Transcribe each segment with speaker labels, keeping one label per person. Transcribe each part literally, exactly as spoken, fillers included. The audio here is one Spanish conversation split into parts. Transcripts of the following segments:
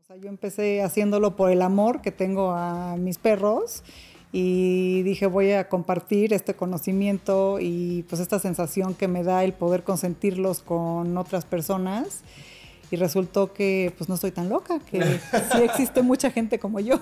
Speaker 1: sea, yo empecé haciéndolo por el amor que tengo a mis perros y dije voy a compartir este conocimiento y pues esta sensación que me da el poder consentirlos con otras personas y resultó que pues no estoy tan loca, que sí existe mucha gente como yo.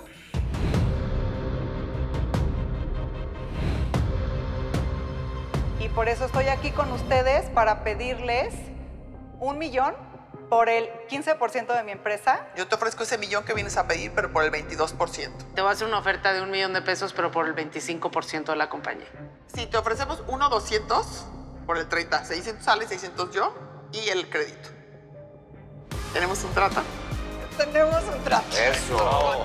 Speaker 1: Y por eso estoy aquí con ustedes para pedirles un millón por el quince por ciento de mi empresa.
Speaker 2: Yo te ofrezco ese millón que vienes a pedir, pero por el veintidós por ciento.
Speaker 3: Te voy a hacer una oferta de un millón de pesos, pero por el veinticinco por ciento de la compañía.
Speaker 2: Sí, te ofrecemos uno doscientos por el treinta. seiscientos sale, seiscientos yo y el crédito. ¿Tenemos un trato?
Speaker 1: Tenemos un trato.
Speaker 4: Eso.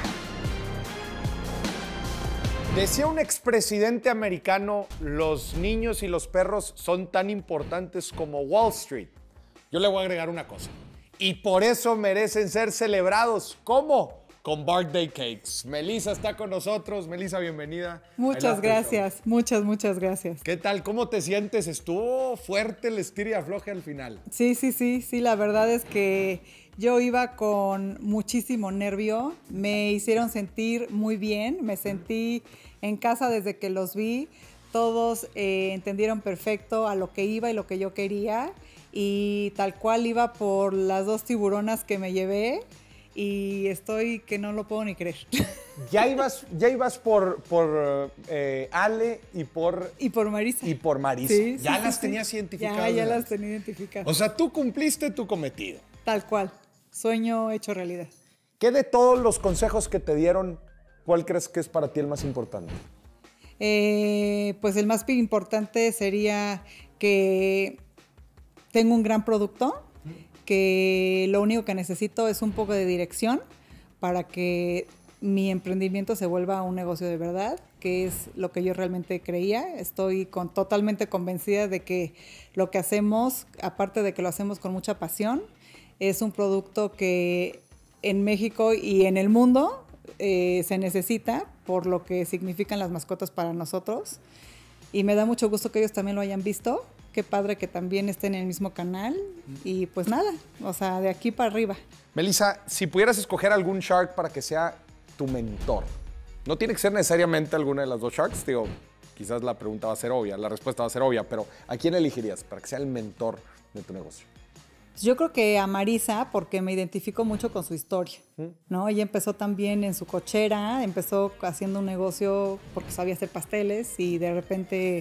Speaker 5: Decía un expresidente americano, los niños y los perros son tan importantes como Wall Street. Yo le voy a agregar una cosa. Y por eso merecen ser celebrados. ¿Cómo? Con birthday cakes. Melissa está con nosotros. Melissa, bienvenida.
Speaker 1: Muchas gracias. Muchas, muchas gracias.
Speaker 5: ¿Qué tal? ¿Cómo te sientes? Estuvo fuerte el estira y afloje al final.
Speaker 1: Sí, sí, sí. Sí, la verdad es que yo iba con muchísimo nervio. Me hicieron sentir muy bien. Me sentí en casa desde que los vi. Todos eh, entendieron perfecto a lo que iba y lo que yo quería. Y tal cual iba por las dos tiburonas que me llevé y estoy que no lo puedo ni creer.
Speaker 5: Ya ibas, ya ibas por, por eh, Ale y por...
Speaker 1: Y por Marisa.
Speaker 5: Y por Marisa.
Speaker 1: Sí,
Speaker 5: ya
Speaker 1: sí,
Speaker 5: las
Speaker 1: sí,
Speaker 5: tenías
Speaker 1: sí.
Speaker 5: identificadas.
Speaker 1: Ya, ya
Speaker 5: ¿verdad?
Speaker 1: las tenía identificadas.
Speaker 5: O sea, tú cumpliste tu cometido.
Speaker 1: Tal cual. Sueño hecho realidad.
Speaker 5: ¿Qué de todos los consejos que te dieron, cuál crees que es para ti el más importante?
Speaker 1: Eh, pues el más importante sería que tengo un gran producto, que lo único que necesito es un poco de dirección para que mi emprendimiento se vuelva un negocio de verdad, que es lo que yo realmente creía. Estoy con, totalmente convencida de que lo que hacemos, aparte de que lo hacemos con mucha pasión, es un producto que en México y en el mundo eh, se necesita por lo que significan las mascotas para nosotros. Y me da mucho gusto que ellos también lo hayan visto. Qué padre que también estén en el mismo canal. Y pues nada, o sea, de aquí para arriba.
Speaker 5: Melissa, si pudieras escoger algún Shark para que sea tu mentor, no tiene que ser necesariamente alguna de las dos Sharks, digo, quizás la pregunta va a ser obvia, la respuesta va a ser obvia, pero ¿a quién elegirías para que sea el mentor de tu negocio?
Speaker 1: Yo creo que a Marisa, porque me identifico mucho con su historia, ¿no? Ella empezó también en su cochera, empezó haciendo un negocio porque sabía hacer pasteles y de repente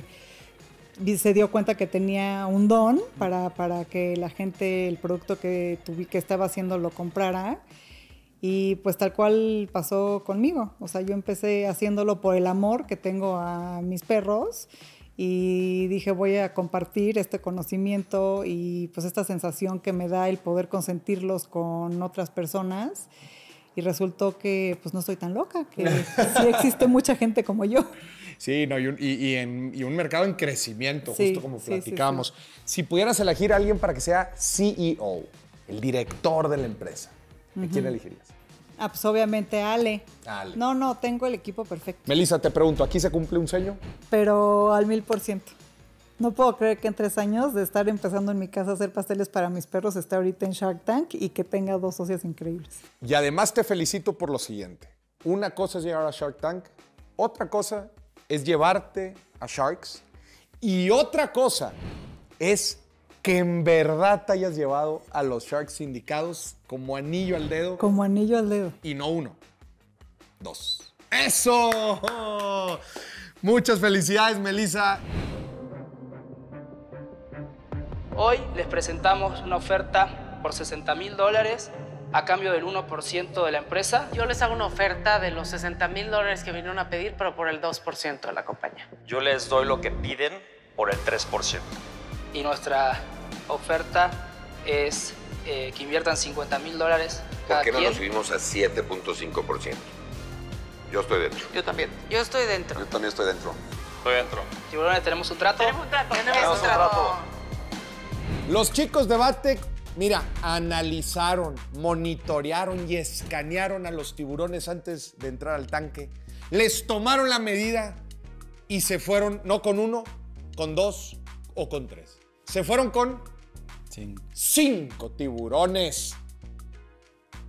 Speaker 1: se dio cuenta que tenía un don para, para que la gente, el producto que, tuvi, que estaba haciendo lo comprara. Y pues tal cual pasó conmigo. O sea, yo empecé haciéndolo por el amor que tengo a mis perros y dije voy a compartir este conocimiento y pues esta sensación que me da el poder consentirlos con otras personas. Y resultó que pues no estoy tan loca, que sí existe mucha gente como yo.
Speaker 5: Sí, no, y, un, y, y, en, y un mercado en crecimiento, sí, justo como
Speaker 1: sí,
Speaker 5: platicábamos.
Speaker 1: Sí, sí.
Speaker 5: Si pudieras elegir a alguien para que sea C E O, el director de la empresa, ¿a uh-huh. quién elegirías?
Speaker 1: Ah, pues obviamente Ale.
Speaker 5: Ale.
Speaker 1: No, no, tengo el equipo perfecto.
Speaker 5: Melissa, te pregunto, ¿aquí se cumple un sueño?
Speaker 1: Pero al mil por ciento. No puedo creer que en tres años de estar empezando en mi casa a hacer pasteles para mis perros esté ahorita en Shark Tank y que tenga dos socias increíbles.
Speaker 5: Y además te felicito por lo siguiente. Una cosa es llegar a Shark Tank, otra cosa es llevarte a Sharks y otra cosa es que en verdad te hayas llevado a los Sharks indicados como anillo al dedo.
Speaker 1: Como anillo al dedo.
Speaker 5: Y no uno, dos. ¡Eso! Muchas felicidades, Melissa.
Speaker 6: Hoy les presentamos una oferta por sesenta mil dólares a cambio del uno por ciento de la empresa.
Speaker 3: Yo les hago una oferta de los sesenta mil dólares que vinieron a pedir, pero por el dos por ciento de la compañía.
Speaker 4: Yo les doy lo que piden por el tres por ciento.
Speaker 6: Y nuestra oferta es eh, que inviertan cincuenta mil dólares cada
Speaker 7: quien. ¿Por qué no
Speaker 6: quien?
Speaker 7: nos subimos a siete punto cinco por ciento? Yo estoy dentro.
Speaker 2: Yo también.
Speaker 3: Yo estoy dentro.
Speaker 7: Yo también estoy dentro.
Speaker 4: Estoy dentro.
Speaker 6: Tiburones, ¿tenemos un trato?
Speaker 3: Tenemos un trato.
Speaker 4: Tenemos un trato.
Speaker 5: Los chicos de Batec, mira, analizaron, monitorearon y escanearon a los tiburones antes de entrar al tanque. Les tomaron la medida y se fueron, no con uno, con dos o con tres. Se fueron con cinco, cinco tiburones.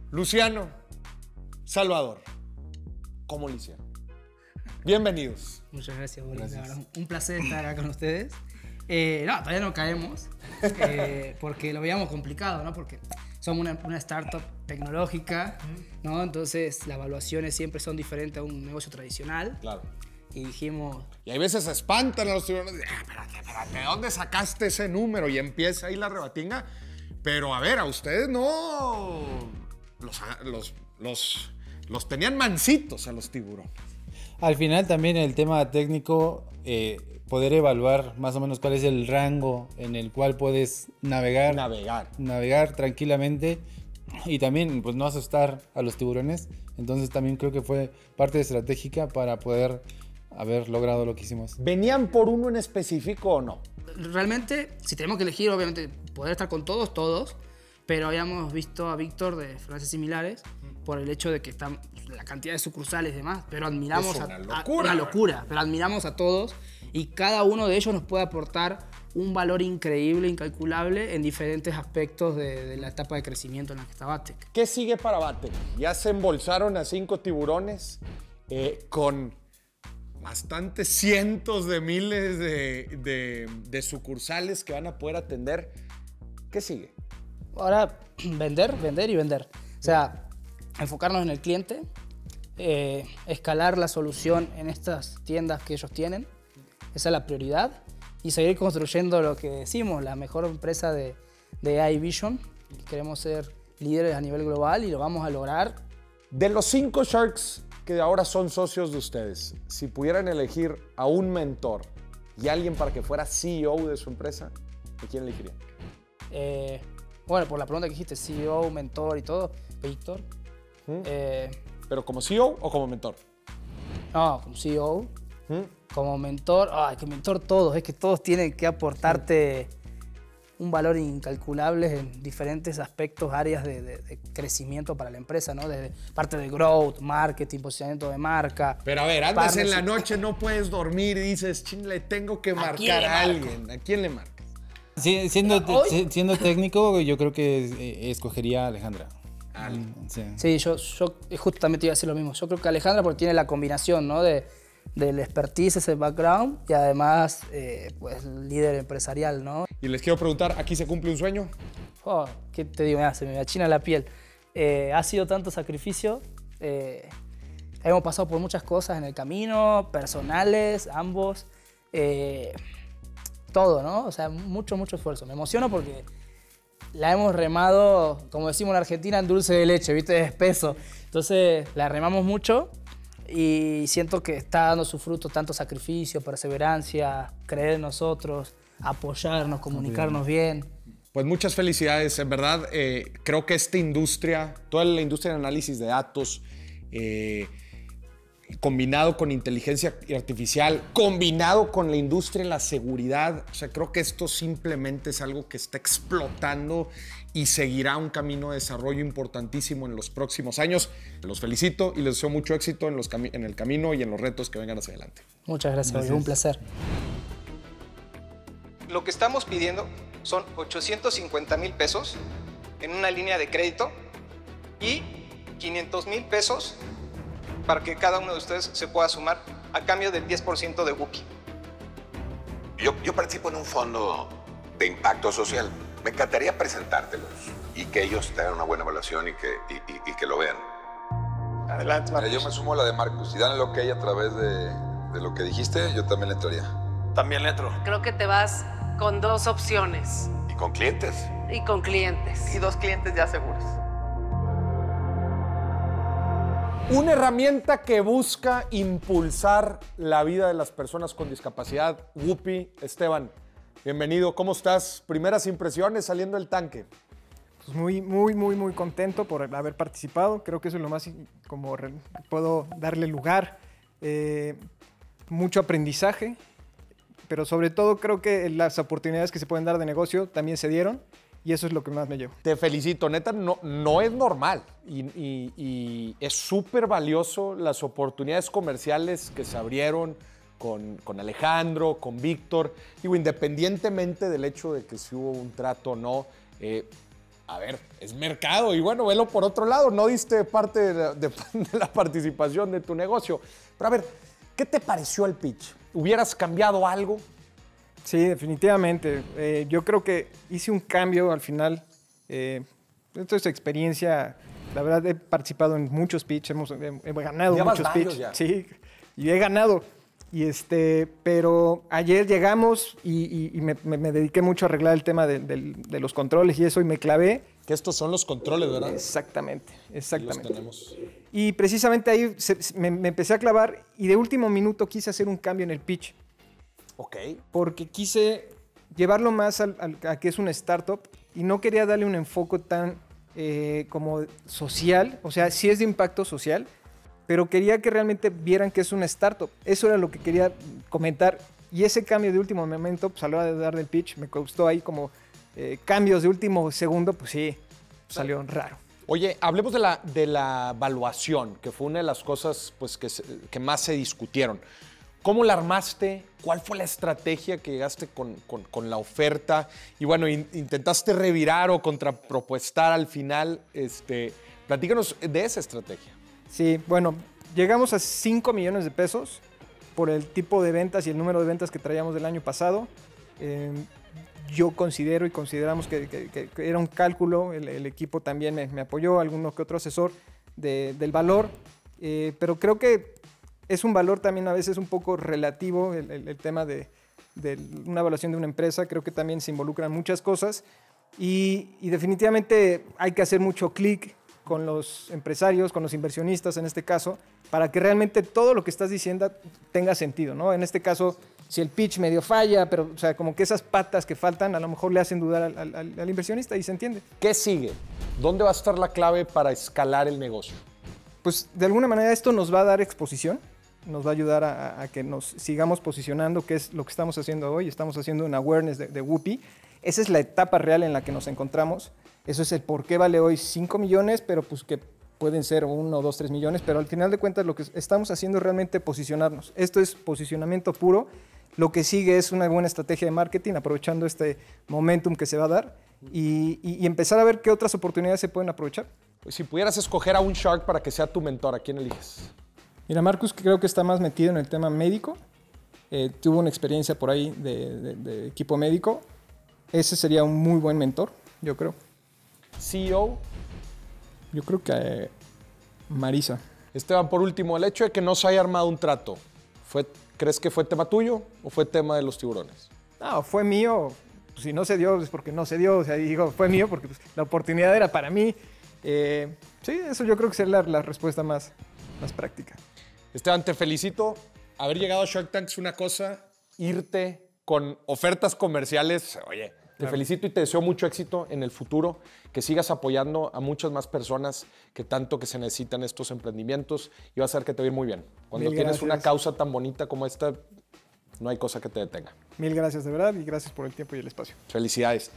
Speaker 5: Luciano, Salvador, ¿cómo lo hicieron? Bienvenidos.
Speaker 6: Muchas gracias, Boris.
Speaker 5: Gracias.
Speaker 6: La verdad, un placer estar acá con ustedes. Eh, no, todavía no caemos, eh, porque lo veíamos complicado, ¿no? Porque somos una, una startup tecnológica, ¿no? Entonces las evaluaciones siempre son diferentes a un negocio tradicional.
Speaker 5: Claro.
Speaker 6: Y dijimos...
Speaker 5: Y hay veces se espantan a los tiburones. Ah, espérate, espérate, ¿de dónde sacaste ese número? Y empieza ahí la rebatinga. Pero a ver, a ustedes no... Los, los, los, los tenían mansitos a los tiburones.
Speaker 8: Al final también el tema técnico, eh, poder evaluar más o menos cuál es el rango en el cual puedes navegar,
Speaker 5: Navegar.
Speaker 8: navegar tranquilamente y también pues no asustar a los tiburones. Entonces también creo que fue parte estratégica para poder haber logrado lo que hicimos.
Speaker 5: ¿Venían por uno en específico o no?
Speaker 6: Realmente, si tenemos que elegir, obviamente, poder estar con todos, todos, pero habíamos visto a Víctor de frases similares por el hecho de que están la cantidad de sucursales y demás, pero admiramos
Speaker 5: Es una
Speaker 6: a,
Speaker 5: locura,
Speaker 6: a una locura, pero admiramos a todos y cada uno de ellos nos puede aportar un valor increíble, incalculable en diferentes aspectos de, de la etapa de crecimiento en la que está Batec.
Speaker 5: ¿Qué sigue para Batec? Ya se embolsaron a cinco tiburones eh, con bastantes cientos de miles de, de, de sucursales que van a poder atender. ¿Qué sigue?
Speaker 6: Ahora, vender, vender y vender. O sea, enfocarnos en el cliente, eh, escalar la solución en estas tiendas que ellos tienen. Esa es la prioridad. Y seguir construyendo lo que decimos, la mejor empresa de, de A I Vision. Queremos ser líderes a nivel global y lo vamos a lograr.
Speaker 5: De los cinco Sharks que ahora son socios de ustedes, si pudieran elegir a un mentor y alguien para que fuera C E O de su empresa, ¿a quién elegirían?
Speaker 6: Eh, bueno, por la pregunta que dijiste, C E O, mentor y todo, Víctor.
Speaker 5: ¿Mm?
Speaker 6: Eh,
Speaker 5: ¿Pero como C E O o como mentor?
Speaker 6: no, como C E O.
Speaker 5: ¿Mm?
Speaker 6: Como mentor, ay, que mentor todos, es que todos tienen que aportarte un valor incalculable en diferentes aspectos, áreas de, de, de crecimiento para la empresa, ¿no? Desde parte de growth, marketing, posicionamiento de marca.
Speaker 5: Pero a ver, andas en la
Speaker 6: partnership.
Speaker 5: noche, no puedes dormir y dices, chin, le tengo que marcar
Speaker 6: quién le
Speaker 5: a
Speaker 6: marco?
Speaker 5: alguien. ¿A quién le marcas?
Speaker 8: Sí, siendo,
Speaker 6: Hoy-
Speaker 8: si- siendo técnico, yo creo que eh, escogería a Alejandra. Mm, sí.
Speaker 6: Sí, yo, yo justamente iba a decir lo mismo. Yo creo que Alejandra porque tiene la combinación, ¿no? De, del expertise, ese background y además, eh, pues, líder empresarial, ¿no?
Speaker 5: Y les quiero preguntar, ¿aquí se cumple un sueño?
Speaker 6: Oh, ¿qué te digo? Mira, se me achina la piel. Eh, ha sido tanto sacrificio. Eh, hemos pasado por muchas cosas en el camino, personales, ambos. Eh, todo, ¿no? O sea, mucho, mucho esfuerzo. Me emociono porque la hemos remado, como decimos en Argentina, en dulce de leche, ¿viste? Es espeso. Entonces, la remamos mucho y siento que está dando su fruto, tanto sacrificio, perseverancia, creer en nosotros, apoyarnos, comunicarnos bien.
Speaker 5: Pues muchas felicidades, en verdad. Eh, creo que esta industria, toda la industria de análisis de datos, eh, combinado con inteligencia artificial, combinado con la industria de la seguridad, o sea, creo que esto simplemente es algo que está explotando y seguirá un camino de desarrollo importantísimo en los próximos años. Los felicito y les deseo mucho éxito en, los cami- en el camino y en los retos que vengan hacia adelante.
Speaker 6: Muchas gracias, gracias. Un placer.
Speaker 9: Lo que estamos pidiendo son ochocientos cincuenta mil pesos en una línea de crédito y quinientos mil pesos para que cada uno de ustedes se pueda sumar a cambio del diez por ciento de Wookie.
Speaker 7: Yo, yo participo en un fondo de impacto social. Me encantaría presentártelos y que ellos tengan una buena evaluación y que, y, y, y que lo vean.
Speaker 9: Adelante, Marcos.
Speaker 10: Yo me sumo a la de Marcus. Si dan el ok a través de, de lo que dijiste, yo también le entraría.
Speaker 4: También le entro.
Speaker 3: Creo que te vas con dos opciones
Speaker 7: ¿Y con clientes?
Speaker 3: y con clientes.
Speaker 2: Y dos clientes ya seguros.
Speaker 5: Una herramienta que busca impulsar la vida de las personas con discapacidad. Whoopi, Esteban, bienvenido. ¿Cómo estás? Primeras impresiones saliendo del tanque.
Speaker 11: Pues muy, muy, muy, muy contento por haber participado. Creo que eso es lo más, como re, puedo darle lugar. Eh, mucho aprendizaje, pero sobre todo creo que las oportunidades que se pueden dar de negocio también se dieron. Y eso es lo que más me llevo.
Speaker 5: Te felicito, neta, no, no es normal y, y, y es súper valioso las oportunidades comerciales que se abrieron con, con Alejandro, con Víctor. Digo, independientemente del hecho de que si hubo un trato o no, eh, a ver, es mercado. Y bueno, velo por otro lado, no diste parte de la, de, de la participación de tu negocio. Pero a ver, ¿qué te pareció el pitch? ¿Hubieras cambiado algo?
Speaker 11: Sí, definitivamente. Eh, yo creo que hice un cambio al final. Eh, esto es experiencia. La verdad, he participado en muchos pitches, hemos he, he ganado
Speaker 5: Llevas
Speaker 11: muchos
Speaker 5: varios
Speaker 11: pitches.
Speaker 5: ya.
Speaker 11: Sí, y he ganado. Y este, pero ayer llegamos y, y, y me, me, me dediqué mucho a arreglar el tema de, de, de los controles y eso, y me clavé.
Speaker 5: Que estos son los controles, ¿verdad?
Speaker 11: Exactamente, exactamente.
Speaker 5: Los tenemos.
Speaker 11: Y precisamente ahí se, me, me empecé a clavar y de último minuto quise hacer un cambio en el pitch.
Speaker 5: Ok.
Speaker 11: Porque quise llevarlo más al, al, a que es una startup y no quería darle un enfoque tan eh, como social, o sea, sí es de impacto social, pero quería que realmente vieran que es una startup. Eso era lo que quería comentar. Y ese cambio de último momento, pues a la hora de dar del pitch, me costó ahí como eh, cambios de último segundo, pues sí, salió raro.
Speaker 5: Oye, hablemos de la, de la evaluación, que fue una de las cosas pues, que, se, que más se discutieron. ¿Cómo la armaste? ¿Cuál fue la estrategia que llegaste con, con, con la oferta? Y bueno, in, intentaste revirar o contrapropuestar al final. Este, platícanos de esa estrategia.
Speaker 11: Sí, bueno, llegamos a cinco millones de pesos por el tipo de ventas y el número de ventas que traíamos del año pasado. Eh, yo considero y consideramos que, que, que era un cálculo, el, el equipo también me, me apoyó, alguno que otro asesor de, del valor, eh, pero creo que es un valor también a veces un poco relativo, el, el, el tema de, de una evaluación de una empresa. Creo que también se involucran muchas cosas y, y definitivamente hay que hacer mucho clic con los empresarios, con los inversionistas en este caso, para que realmente todo lo que estás diciendo tenga sentido, ¿no? En este caso, si el pitch medio falla, pero o sea, como que esas patas que faltan a lo mejor le hacen dudar al, al, al inversionista y se entiende.
Speaker 5: ¿Qué sigue? ¿Dónde va a estar la clave para escalar el negocio?
Speaker 11: Pues de alguna manera esto nos va a dar exposición, nos va a ayudar a, a que nos sigamos posicionando, que es lo que estamos haciendo hoy. Estamos haciendo un awareness de, de Whoopee. Esa es la etapa real en la que nos encontramos. Eso es el por qué vale hoy cinco millones, pero pues que pueden ser uno, dos, tres millones. Pero al final de cuentas lo que estamos haciendo es realmente posicionarnos. Esto es posicionamiento puro. Lo que sigue es una buena estrategia de marketing, aprovechando este momentum que se va a dar y, y, y empezar a ver qué otras oportunidades se pueden aprovechar.
Speaker 5: Pues si pudieras escoger a un Shark para que sea tu mentor, ¿a quién eliges?
Speaker 11: Mira, Marcus creo que está más metido en el tema médico. Eh, tuvo una experiencia por ahí de, de, de equipo médico. Ese sería un muy buen mentor, yo creo.
Speaker 5: C E O.
Speaker 11: Yo creo que eh, Marisa.
Speaker 5: Esteban, por último, el hecho de que no se haya armado un trato, ¿fue, ¿crees que fue tema tuyo o fue tema de los tiburones?
Speaker 11: No, fue mío. Si no se dio, es porque no se dio. O sea, digo, fue mío porque pues, la oportunidad era para mí. Eh, sí, eso yo creo que sería la, la respuesta más, más práctica.
Speaker 5: Esteban, te felicito. Haber llegado a Shark Tank es una cosa, irte con ofertas comerciales, oye, te
Speaker 11: Claro.
Speaker 5: felicito y te deseo mucho éxito en el futuro, que sigas apoyando a muchas más personas que tanto que se necesitan estos emprendimientos y vas a ver que te va a ir muy bien. Cuando
Speaker 11: Mil
Speaker 5: tienes
Speaker 11: gracias.
Speaker 5: una causa tan bonita como esta, no hay cosa que te detenga.
Speaker 11: Mil gracias de verdad y gracias por el tiempo y el espacio.
Speaker 5: Felicidades.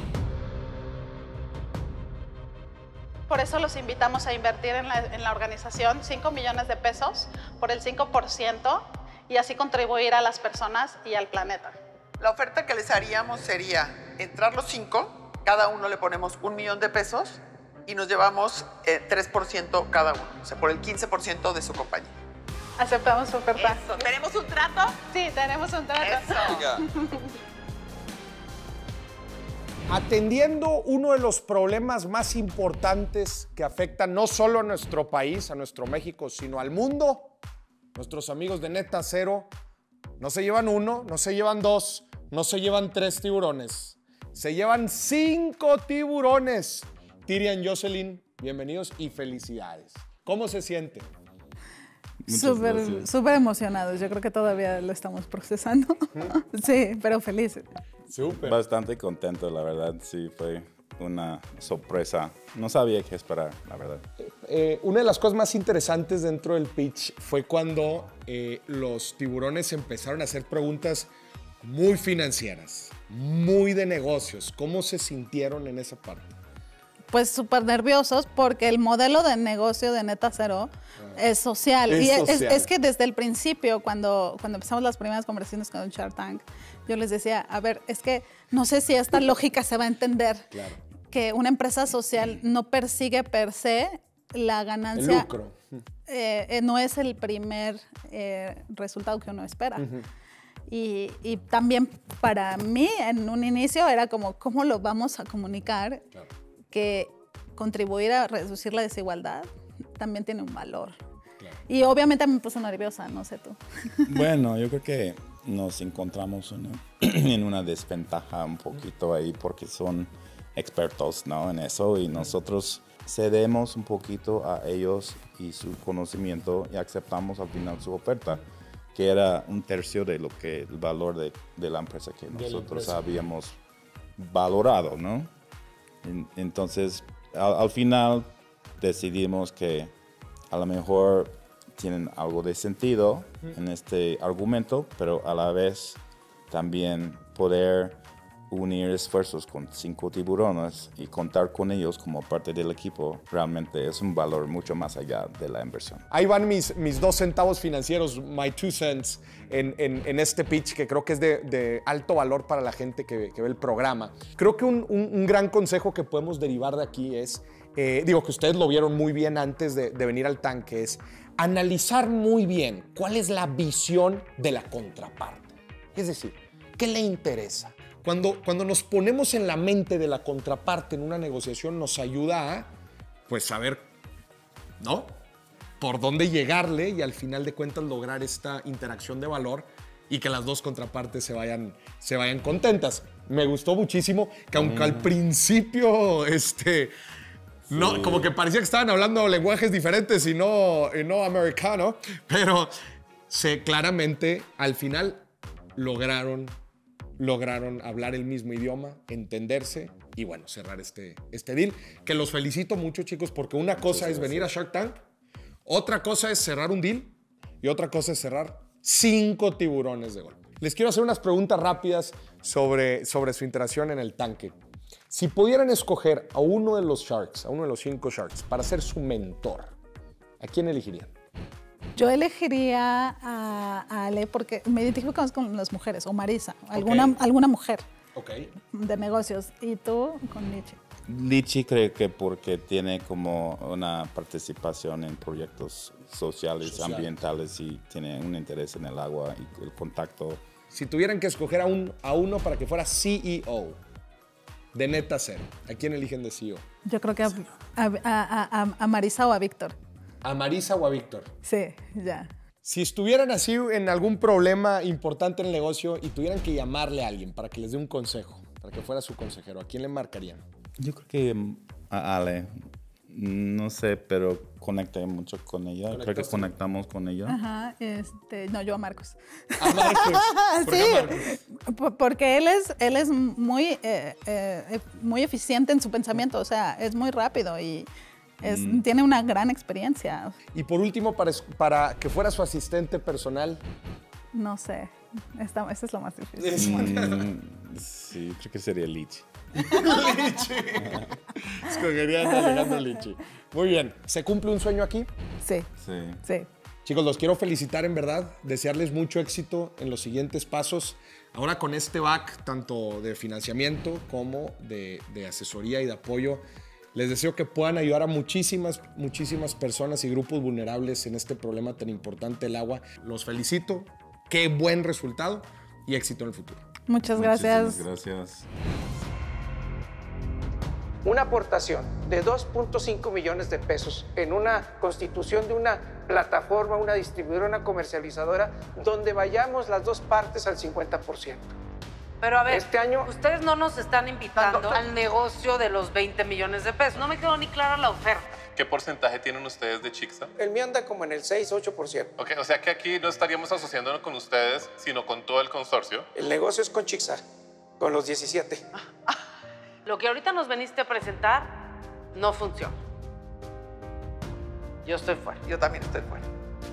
Speaker 12: Por eso los invitamos a invertir en la, en la organización cinco millones de pesos por el cinco por ciento y así contribuir a las personas y al planeta.
Speaker 2: La oferta que les haríamos sería entrar los cinco, cada uno le ponemos un millón de pesos y nos llevamos eh, tres por ciento cada uno, o sea, por el quince por ciento de su compañía.
Speaker 12: ¿Aceptamos su oferta?
Speaker 2: Eso. ¿Tenemos un trato?
Speaker 12: Sí, tenemos un trato.
Speaker 2: Eso.
Speaker 5: Atendiendo uno de los problemas más importantes que afectan no solo a nuestro país, a nuestro México, sino al mundo, nuestros amigos de Neta Cero no se llevan uno, no se llevan dos, no se llevan tres tiburones, se llevan cinco tiburones. Tyrian, Jocelyn, bienvenidos y felicidades. ¿Cómo se siente?
Speaker 1: Súper, súper emocionados. Yo creo que todavía lo estamos procesando. Sí, pero felices.
Speaker 5: Súper.
Speaker 13: Bastante contento, la verdad. Sí, fue una sorpresa. No sabía qué esperar, la verdad.
Speaker 5: Eh, una de las cosas más interesantes dentro del pitch fue cuando eh, los tiburones empezaron a hacer preguntas muy financieras, muy de negocios. ¿Cómo se sintieron en esa parte?
Speaker 1: Pues súper nerviosos porque el modelo de negocio de Neta Cero ah. es social.
Speaker 5: Es
Speaker 1: y
Speaker 5: social.
Speaker 1: Es, es que desde el principio, cuando, cuando empezamos las primeras conversaciones con el Shark Tank, yo les decía, a ver, es que no sé si esta lógica se va a entender.
Speaker 5: Claro.
Speaker 12: que una empresa social no persigue per se la ganancia.
Speaker 5: El lucro.
Speaker 12: Eh, eh, no es el primer eh, resultado que uno espera.
Speaker 5: Uh-huh.
Speaker 12: y, y también para mí, en un inicio, era como, ¿cómo lo vamos a comunicar? Claro. Que contribuir a reducir la desigualdad también tiene un valor. Claro. Y obviamente me puso nerviosa, no sé tú.
Speaker 13: Bueno, yo creo que nos encontramos en, en una desventaja un poquito ahí porque son expertos, ¿no? En eso y nosotros cedemos un poquito a ellos y su conocimiento y aceptamos al final su oferta, que era un tercio de lo que el valor de, de la empresa que nosotros habíamos valorado, ¿no? Entonces, al, al final decidimos que a lo mejor tienen algo de sentido en este argumento, pero a la vez también poder unir esfuerzos con cinco tiburones y contar con ellos como parte del equipo realmente es un valor mucho más allá de la inversión.
Speaker 5: Ahí van mis, mis dos centavos financieros, my two cents, en, en, en este pitch que creo que es de, de alto valor para la gente que, que ve el programa. Creo que un, un, un gran consejo que podemos derivar de aquí es, eh, digo que ustedes lo vieron muy bien antes de, de venir al tanque, es analizar muy bien cuál es la visión de la contraparte. Es decir, ¿qué le interesa? Cuando, cuando nos ponemos en la mente de la contraparte en una negociación nos ayuda a, pues, saber, ¿no? Por dónde llegarle y al final de cuentas lograr esta interacción de valor y que las dos contrapartes se vayan, se vayan contentas. Me gustó muchísimo que aunque mm. al principio, este, sí. no, como que parecía que estaban hablando lenguajes diferentes y no, y no americano, pero se, claramente al final lograron lograron hablar el mismo idioma, entenderse y, bueno, cerrar este, este deal. Que los felicito mucho, chicos, porque una cosa es venir a Shark Tank, otra cosa es cerrar un deal y otra cosa es cerrar cinco tiburones de golpe. Les quiero hacer unas preguntas rápidas sobre, sobre su interacción en el tanque. Si pudieran escoger a uno de los Sharks, a uno de los cinco Sharks, para ser su mentor, ¿a quién elegirían?
Speaker 12: Yo elegiría a, a Ale porque me identifico más con las mujeres, o Marisa, alguna, okay. alguna mujer
Speaker 5: okay.
Speaker 12: de negocios. ¿Y tú con Lichi?
Speaker 13: Lichi creo que porque tiene como una participación en proyectos sociales, Social. ambientales y tiene un interés en el agua y el contacto.
Speaker 5: Si tuvieran que escoger a, un, a uno para que fuera C E O de Neta Cero, ¿a quién eligen de C E O?
Speaker 12: Yo creo que a, a, a, a, a Marisa o a Víctor.
Speaker 5: ¿A Marisa o a Víctor?
Speaker 12: Sí, ya.
Speaker 5: Si estuvieran así en algún problema importante en el negocio y tuvieran que llamarle a alguien para que les dé un consejo, para que fuera su consejero, ¿a quién le marcarían?
Speaker 13: Yo creo que a Ale. No sé, pero conecté mucho con ella. Creo que conectamos con ella.
Speaker 12: Ajá, este, no, yo a Marcos.
Speaker 5: ¿A Marcos? ¿Por
Speaker 12: sí,
Speaker 5: qué a Marcos?
Speaker 12: Porque él es, él es muy, eh, eh, muy eficiente en su pensamiento, o sea, es muy rápido y es, mm. tiene una gran experiencia.
Speaker 5: Y por último, para, para que fuera su asistente personal.
Speaker 12: No sé, esta, este es lo más difícil.
Speaker 13: Mm, sí, creo que sería Lichi.
Speaker 5: Lichi. Escogerían a Alejandro Lichi. Muy bien. ¿Se cumple un sueño aquí?
Speaker 12: Sí.
Speaker 13: Sí.
Speaker 12: Sí.
Speaker 5: Chicos, los quiero felicitar en verdad, desearles mucho éxito en los siguientes pasos. Ahora con este back, tanto de financiamiento como de, de asesoría y de apoyo, les deseo que puedan ayudar a muchísimas, muchísimas personas y grupos vulnerables en este problema tan importante, el agua. Los felicito. Qué buen resultado y éxito en el futuro.
Speaker 12: Muchas gracias.
Speaker 13: Muchísimas gracias.
Speaker 9: Una aportación de dos punto cinco millones de pesos en una constitución de una plataforma, una distribuidora, una comercializadora, donde vayamos las dos partes al cincuenta por ciento.
Speaker 3: Pero a ver,
Speaker 9: este año,
Speaker 3: ustedes no nos están invitando
Speaker 9: no, no,
Speaker 3: al negocio de los veinte millones de pesos. No me quedó ni clara la oferta.
Speaker 14: ¿Qué porcentaje tienen ustedes de Chixa?
Speaker 9: El mío anda como en el seis, ocho por ciento.
Speaker 14: Ok, o sea que aquí no estaríamos asociándonos con ustedes, sino con todo el consorcio.
Speaker 9: El negocio es con Chixa, con los diecisiete.
Speaker 3: Lo que ahorita nos veniste a presentar no funciona. Yo estoy fuera.
Speaker 2: Yo también estoy fuera.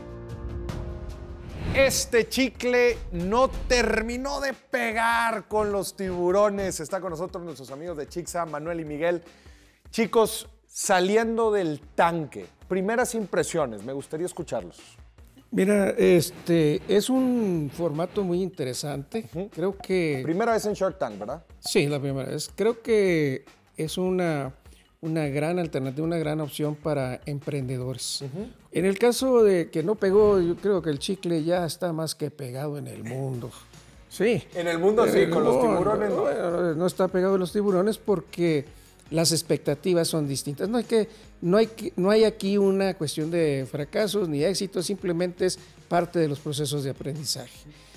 Speaker 5: Este chicle no terminó de pegar con los tiburones. Está con nosotros nuestros amigos de Chixa, Manuel y Miguel. Chicos, saliendo del tanque, primeras impresiones, me gustaría escucharlos.
Speaker 15: Mira, este es un formato muy interesante. Uh-huh. Creo que...
Speaker 5: Primera vez en Shark Tank, ¿verdad?
Speaker 15: Sí, la primera vez. Creo que es una, una gran alternativa, una gran opción para emprendedores. Uh-huh. En el caso de que no pegó, yo creo que el chicle ya está más que pegado en el mundo. Sí.
Speaker 5: En el mundo sí,
Speaker 15: eh,
Speaker 5: con
Speaker 15: no,
Speaker 5: los tiburones no.
Speaker 15: No, no está pegado en los tiburones porque las expectativas son distintas. No hay, que, no, hay que, no hay aquí una cuestión de fracasos ni éxitos, simplemente es parte de los procesos de aprendizaje.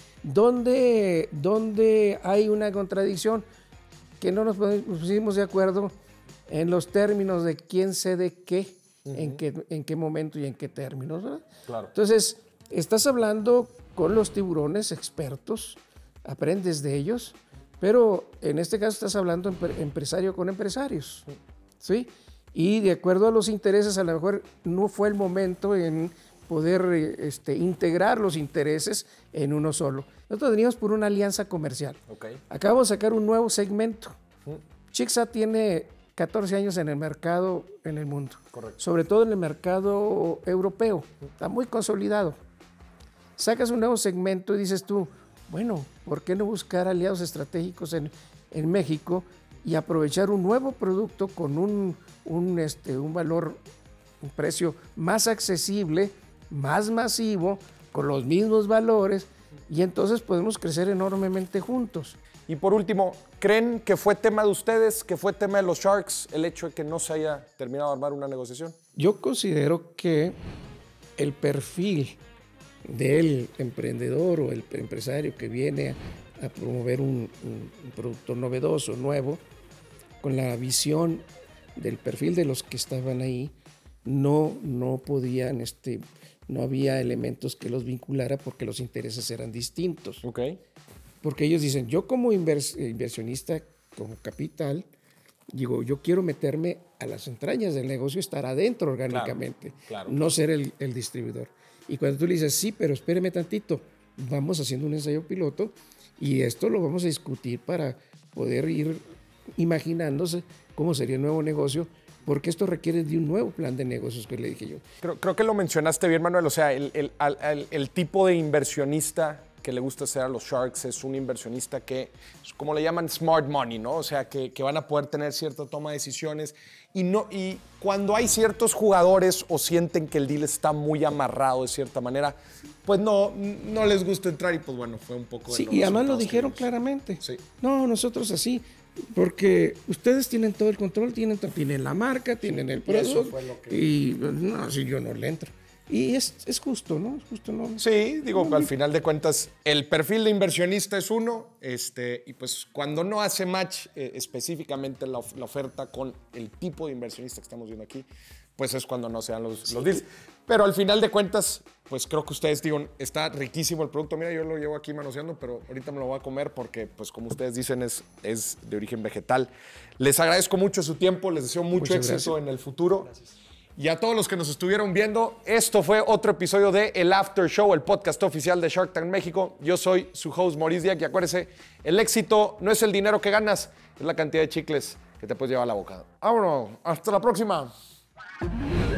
Speaker 15: ¿Dónde, dónde hay una contradicción? Que no nos pusimos de acuerdo en los términos de quién cede qué, uh-huh. en qué, en qué momento y en qué términos, ¿verdad?
Speaker 5: Claro.
Speaker 15: Entonces, estás hablando con los tiburones expertos, aprendes de ellos, pero en este caso estás hablando empre- empresario con empresarios, ¿sí? Y de acuerdo a los intereses, a lo mejor no fue el momento en poder este, integrar los intereses en uno solo. Nosotros veníamos por una alianza comercial.
Speaker 5: Okay.
Speaker 15: Acabamos de sacar un nuevo segmento. Uh-huh. Chicksa tiene catorce años en el mercado en el mundo.
Speaker 5: Correcto.
Speaker 15: Sobre todo en el mercado europeo. Uh-huh. Está muy consolidado. Sacas un nuevo segmento y dices tú, bueno, ¿por qué no buscar aliados estratégicos en, en México y aprovechar un nuevo producto con un, un, este, un valor, un precio más accesible, más masivo, con los mismos valores, y entonces podemos crecer enormemente juntos?
Speaker 5: Y por último, ¿creen que fue tema de ustedes, que fue tema de los Sharks, el hecho de que no se haya terminado de armar una negociación?
Speaker 15: Yo considero que el perfil del emprendedor o el empresario que viene a, a promover un, un, un producto novedoso, nuevo, con la visión del perfil de los que estaban ahí, no, no podían, este, no había elementos que los vinculara porque los intereses eran distintos.
Speaker 5: Okay.
Speaker 15: Porque ellos dicen, yo como invers, inversionista, como capital, digo, yo quiero meterme a las entrañas del negocio, estar adentro orgánicamente,
Speaker 5: claro, claro.
Speaker 15: no ser el, el distribuidor. Y cuando tú le dices, sí, pero espéreme tantito, vamos haciendo un ensayo piloto y esto lo vamos a discutir para poder ir imaginándose cómo sería el nuevo negocio, porque esto requiere de un nuevo plan de negocios, que le dije yo.
Speaker 5: Creo, creo que lo mencionaste bien, Manuel, o sea, el, el, el, el tipo de inversionista que le gusta hacer a los Sharks es un inversionista que, como le llaman, smart money, ¿no? O sea, que, que van a poder tener cierta toma de decisiones y, no, y cuando hay ciertos jugadores o sienten que el deal está muy amarrado de cierta manera, pues no, no les gusta entrar y pues bueno, fue un poco...
Speaker 15: Sí, y además lo dijeron claramente. Sí. No, nosotros así, porque ustedes tienen todo el control, tienen, tienen la marca, tienen el precio que... y no, si yo no le entro. Y es, es justo, ¿no? Es justo, ¿no?
Speaker 5: Sí, digo, no, al final de cuentas, el perfil de inversionista es uno, este, y pues cuando no hace match eh, específicamente la, la oferta con el tipo de inversionista que estamos viendo aquí, pues es cuando no se dan los, sí. los deals. Pero al final de cuentas, pues creo que ustedes digo, está riquísimo el producto. Mira, yo lo llevo aquí manoseando, pero ahorita me lo voy a comer porque, pues como ustedes dicen, es, es de origen vegetal. Les agradezco mucho su tiempo, les deseo mucho Muchas éxito gracias. en el futuro. Gracias. Y a todos los que nos estuvieron viendo, esto fue otro episodio de El After Show, el podcast oficial de Shark Tank México. Yo soy su host, Maurice Diak, y acuérdese, el éxito no es el dinero que ganas, es la cantidad de chicles que te puedes llevar a la boca. ¡Vámonos! ¡Hasta la próxima!